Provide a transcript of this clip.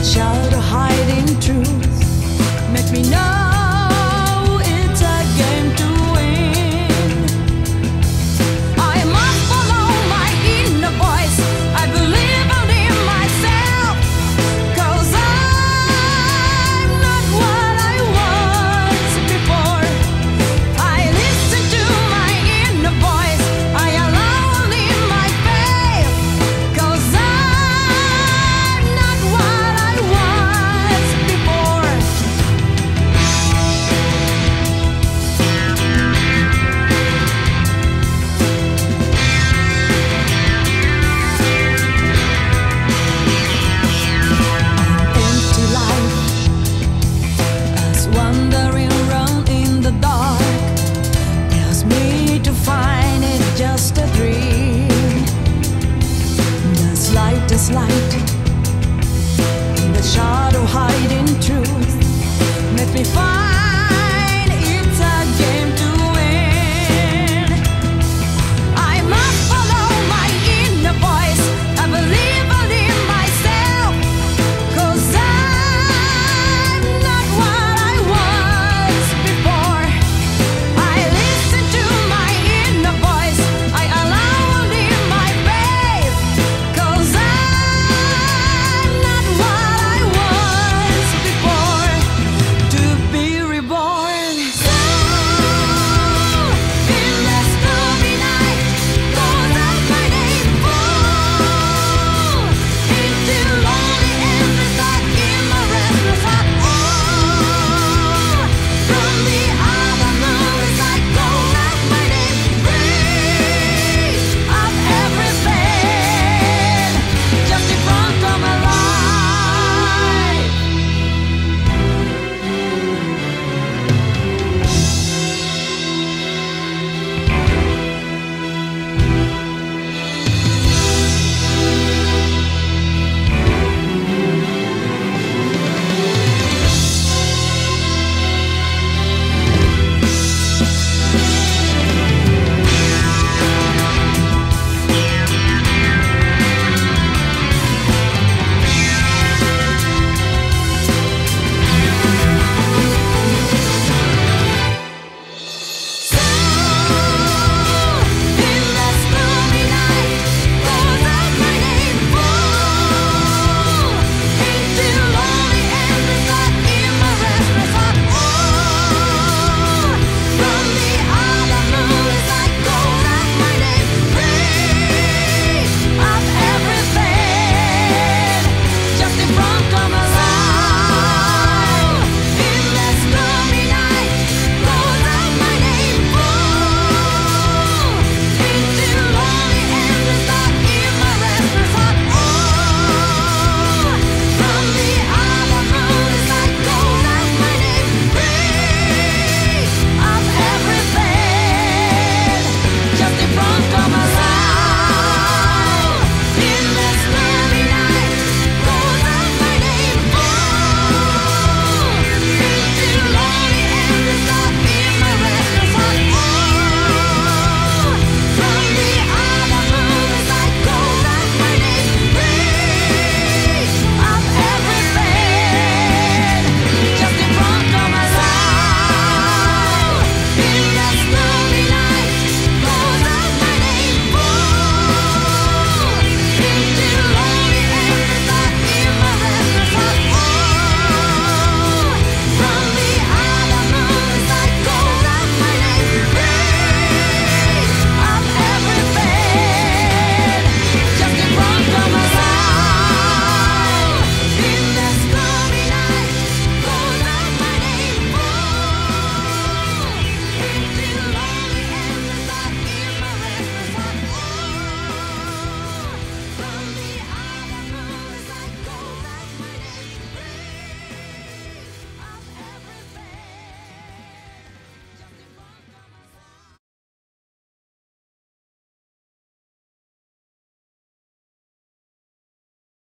shadow hiding truth. Make me know it's a game to win. I must follow my inner voice. I believe only in myself. 'Cause I'm not what I was before. I listen to my inner voice. I allow only my faith. 'Cause I'm not what I was before. Empty life, as wandering around in the dark, tells me to find it just a dream. The slightest light in the shadow